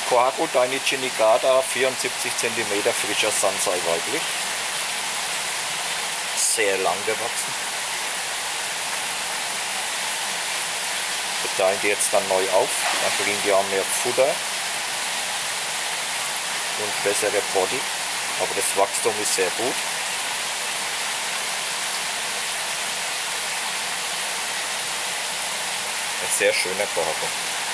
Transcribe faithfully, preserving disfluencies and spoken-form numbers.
Kohaku Dainichi Niigata, vierundsiebzig Zentimeter, frischer Sansei weiblich. Sehr lang gewachsen. Wir teilen die jetzt dann neu auf, dann kriegen die auch mehr Futter und bessere Body, aber das Wachstum ist sehr gut. Ein sehr schöner Kohaku.